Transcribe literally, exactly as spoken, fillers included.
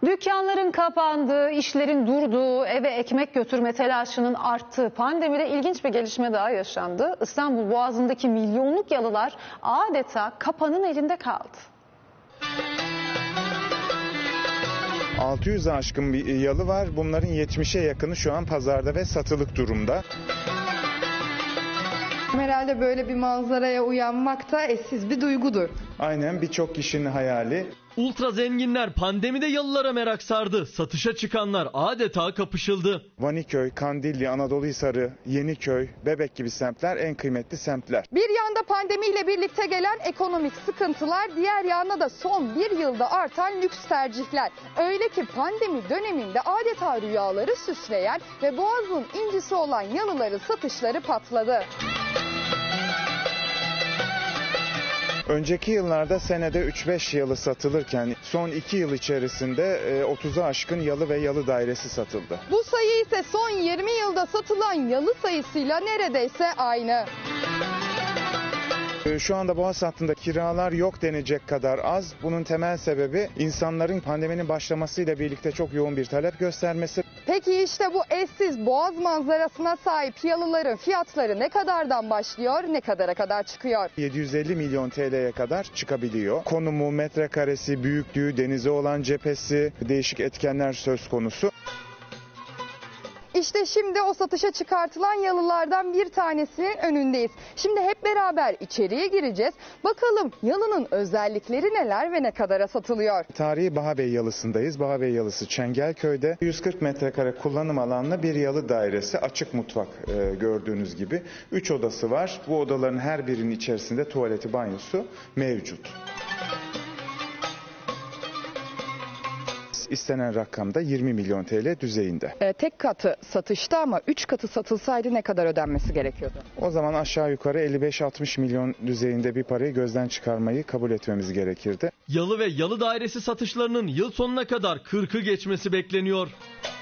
Dükkanların kapandığı, işlerin durduğu, eve ekmek götürme telaşının arttığı pandemide ilginç bir gelişme daha yaşandı. İstanbul Boğazı'ndaki milyonluk yalılar adeta kapanın elinde kaldı. altı yüze aşkın bir yalı var. Bunların yetmişe yakını şu an pazarda ve satılık durumda. Herhalde böyle bir manzaraya uyanmak da eşsiz bir duygudur. Aynen, birçok kişinin hayali. Ultra zenginler pandemide yalılara merak sardı. Satışa çıkanlar adeta kapışıldı. Vaniköy, Kandilli, Anadoluhisarı, Yeniköy, Bebek gibi semtler en kıymetli semtler. Bir yanda pandemiyle birlikte gelen ekonomik sıkıntılar, diğer yanda da son bir yılda artan lüks tercihler. Öyle ki pandemi döneminde adeta rüyaları süsleyen ve Boğaz'ın incisi olan yalıların satışları patladı. Önceki yıllarda senede üç beş yalı satılırken son iki yıl içerisinde otuza aşkın yalı ve yalı dairesi satıldı. Bu sayı ise son yirmi yılda satılan yalı sayısıyla neredeyse aynı. Şu anda Boğaz hattında kiralar yok denecek kadar az. Bunun temel sebebi insanların pandeminin başlamasıyla birlikte çok yoğun bir talep göstermesi. Peki işte bu eşsiz Boğaz manzarasına sahip yalıların fiyatları ne kadardan başlıyor, ne kadara kadar çıkıyor? yedi yüz elli milyon T L'ye kadar çıkabiliyor. Konumu, metrekaresi, büyüklüğü, denize olan cephesi, değişik etkenler söz konusu. İşte şimdi o satışa çıkartılan yalılardan bir tanesinin önündeyiz. Şimdi hep beraber içeriye gireceğiz. Bakalım yalının özellikleri neler ve ne kadara satılıyor? Tarihi Bahabey Yalısı'ndayız. Bahabey Yalısı Çengelköy'de yüz kırk metrekare kullanım alanlı bir yalı dairesi. Açık mutfak e, gördüğünüz gibi. üç odası var. Bu odaların her birinin içerisinde tuvaleti, banyosu mevcut. İstenen rakamda yirmi milyon T L düzeyinde. E, tek katı satışta ama üç katı satılsaydı ne kadar ödenmesi gerekiyordu? O zaman aşağı yukarı elli beş altmış milyon düzeyinde bir parayı gözden çıkarmayı kabul etmemiz gerekirdi. Yalı ve yalı dairesi satışlarının yıl sonuna kadar kırkı geçmesi bekleniyor.